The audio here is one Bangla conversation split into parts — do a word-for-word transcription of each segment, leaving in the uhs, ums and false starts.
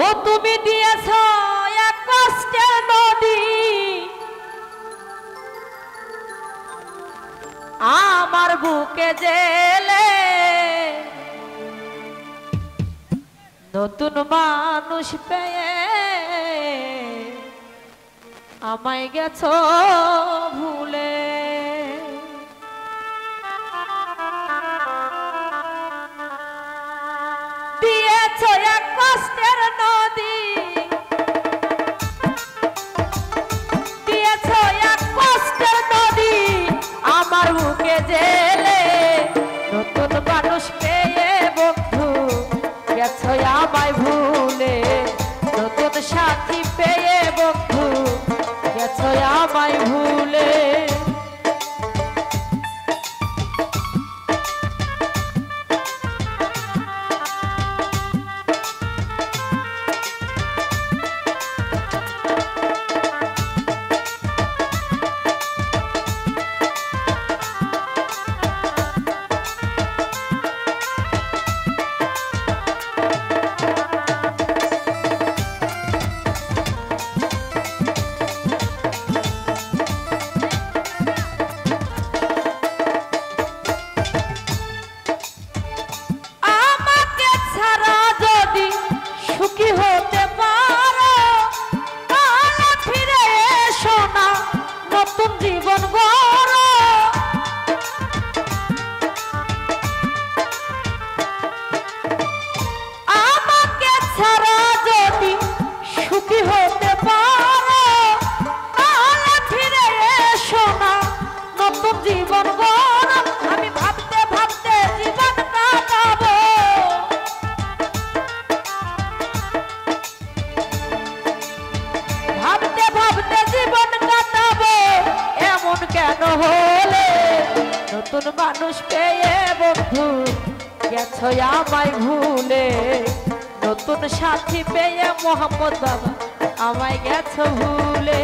তুমি দিয়েছ এক কষ্টের নদী, আমার বুকে জেলে নতুন মানুষ পেয়ে আমায় গেছো ভুলে। দিয়েছ এক কষ্টের নদী, দিয়েছ এক কষ্টের নদী, আমার বুকে জেলে নতুন মানুষ পেয়ে বন্ধু গেছো আমায় ভুলে। নতুন সাথী পেয়ে বন্ধু গেছো আমায় ভুলে। নতুন মানুষ পেয়ে বন্ধু গেছো আমায় ভুলে। নতুন সাথী পেয়ে মোহাম্মদ বাবা আমায় গেছো ভুলে।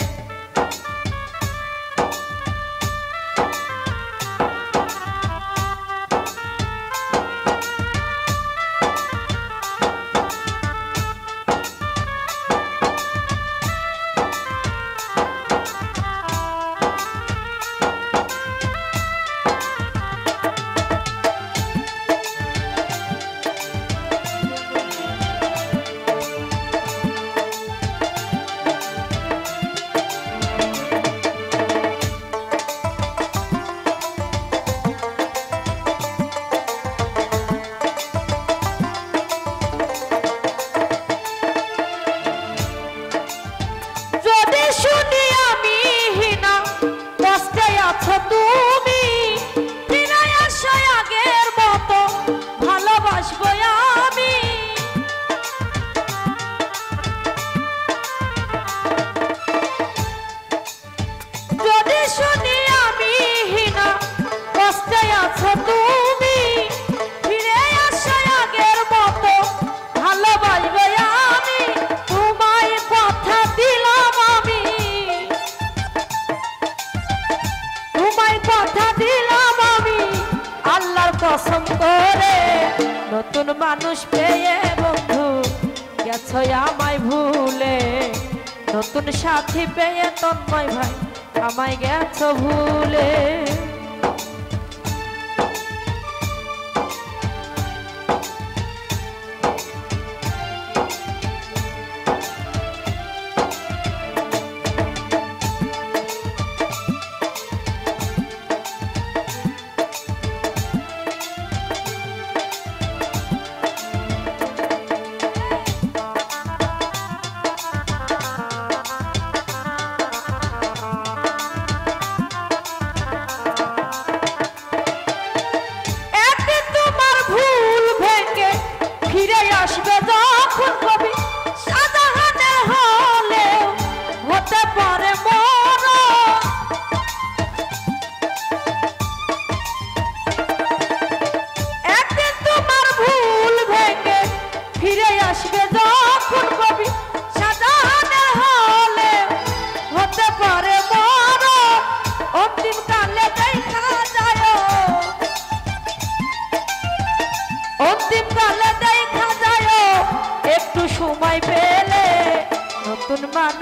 কসম করে নতুন মানুষ পেয়ে বন্ধু গেছো আমায় ভুলে। নতুন সাথী পেয়ে তন্ময় ভাই আমায় গেছো ভুলে।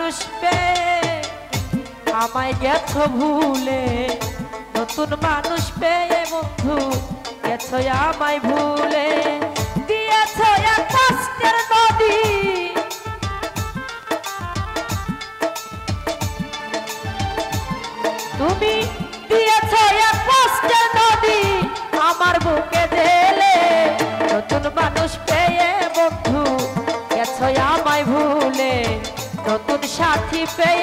মানুষ পেয়ে আমায় গেছো ভুলে, নতুন মানুষ পেয়ে বন্ধু গেছো আমায় ভুলে। দিয়েছো এক কষ্টের নদী, তুমি দিয়েছো এক কষ্টের নদী আমার বুকে ঢেলে, নতুন মানুষ পেয়ে বন্ধু গেছো আমায় ভুলে, নতুন সাথী পেয়ে